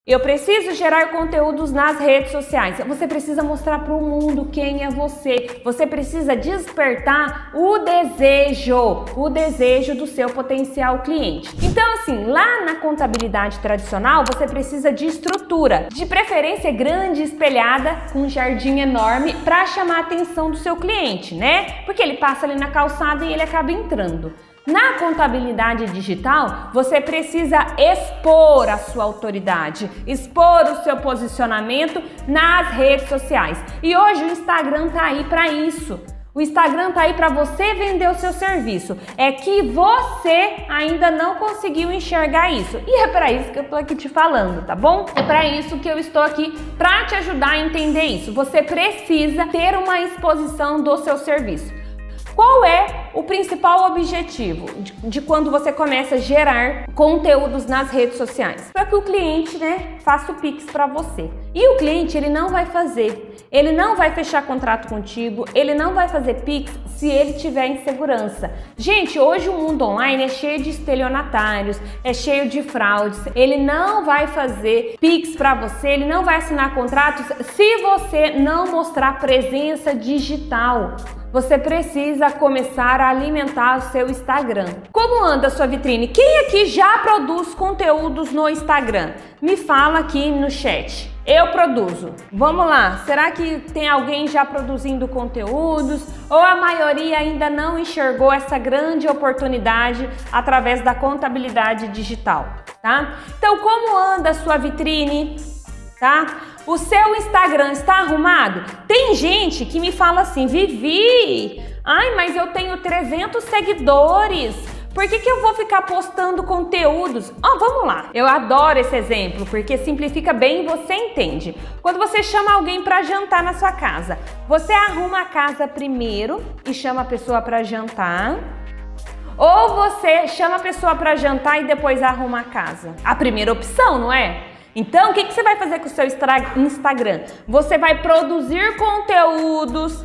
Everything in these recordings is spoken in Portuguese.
Eu preciso gerar conteúdos nas redes sociais. Você precisa mostrar para o mundo quem é você. Você precisa despertar o desejo do seu potencial cliente. Então, assim, lá na contabilidade tradicional, você precisa de estrutura, de preferência grande, espelhada, com um jardim enorme, para chamar a atenção do seu cliente, né? Porque ele passa ali na calçada e ele acaba entrando. Na contabilidade digital, você precisa expor a sua autoridade, expor o seu posicionamento nas redes sociais. E hoje o Instagram tá aí para isso. O Instagram tá aí para você vender o seu serviço. É que você ainda não conseguiu enxergar isso. E é para isso que eu tô aqui te falando, tá bom? É para isso que eu estou aqui, para te ajudar a entender isso. Você precisa ter uma exposição do seu serviço. Qual é o principal objetivo de quando você começa a gerar conteúdos nas redes sociais? Para que o cliente, faça o Pix para você. E o cliente, ele não vai fechar contrato contigo, ele não vai fazer Pix se ele tiver insegurança. Gente, hoje o mundo online é cheio de estelionatários, é cheio de fraudes. Ele não vai fazer Pix para você, ele não vai assinar contratos se você não mostrar presença digital. Você precisa começar a alimentar o seu Instagram. Como anda a sua vitrine? Quem aqui já produz conteúdos no Instagram? Me fala aqui no chat. Eu produzo. Vamos lá, será que tem alguém já produzindo conteúdos? Ou a maioria ainda não enxergou essa grande oportunidade através da contabilidade digital, tá? Então, como anda a sua vitrine? Tá? O seu Instagram está arrumado? Tem gente que me fala assim, Vivi, mas eu tenho 300 seguidores, por que eu vou ficar postando conteúdos? Vamos lá, eu adoro esse exemplo, porque simplifica bem e você entende. Quando você chama alguém para jantar na sua casa, você arruma a casa primeiro e chama a pessoa para jantar, ou você chama a pessoa para jantar e depois arruma a casa? A primeira opção, não é? Então, o que você vai fazer com o seu Instagram? Você vai produzir conteúdos,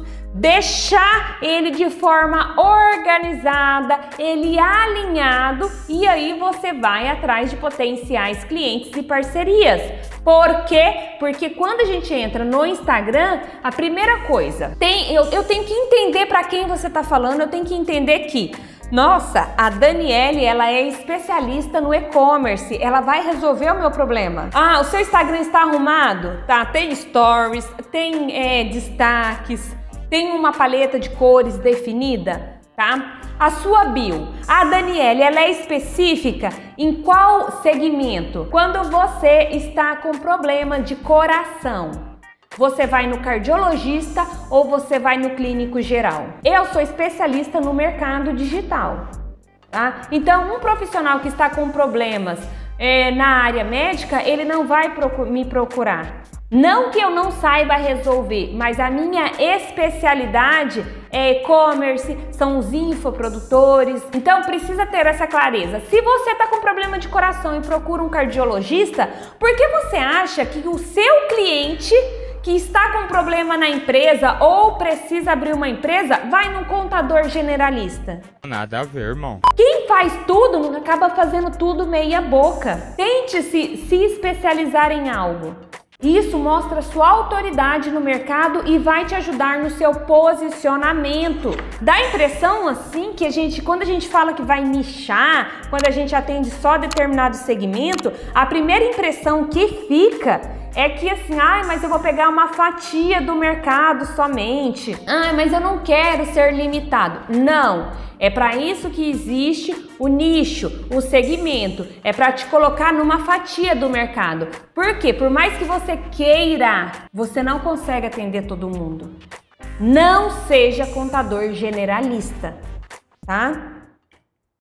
deixar ele de forma organizada, ele alinhado, e aí você vai atrás de potenciais clientes e parcerias. Por quê? Porque quando a gente entra no Instagram, a primeira coisa, eu tenho que entender para quem você está falando, eu tenho que entender que nossa, a Daniele, ela é especialista no e-commerce, ela vai resolver o meu problema. O seu Instagram está arrumado? Tá, tem stories, tem destaques, tem uma paleta de cores definida, tá? A sua bio, a Daniele, ela é específica em qual segmento? Quando você está com problema de coração, você vai no cardiologista ou você vai no clínico geral? Eu sou especialista no mercado digital, tá? Então, um profissional que está com problemas na área médica, ele não vai me procurar. Não que eu não saiba resolver, mas a minha especialidade é e-commerce, são os infoprodutores. Então precisa ter essa clareza. Se você está com problema de coração e procura um cardiologista, por que você acha que o seu cliente que está com problema na empresa ou precisa abrir uma empresa, vai num contador generalista? Nada a ver, irmão. Quem faz tudo acaba fazendo tudo meia boca. Tente se especializar em algo. Isso mostra sua autoridade no mercado e vai te ajudar no seu posicionamento. Dá a impressão assim que quando a gente fala que vai nichar, quando a gente atende só determinado segmento, a primeira impressão que fica é que assim, mas eu vou pegar uma fatia do mercado somente. Mas eu não quero ser limitado. Não, é para isso que existe o nicho, o segmento. É para te colocar numa fatia do mercado. Por quê? Por mais que você queira, você não consegue atender todo mundo. Não seja contador generalista, tá?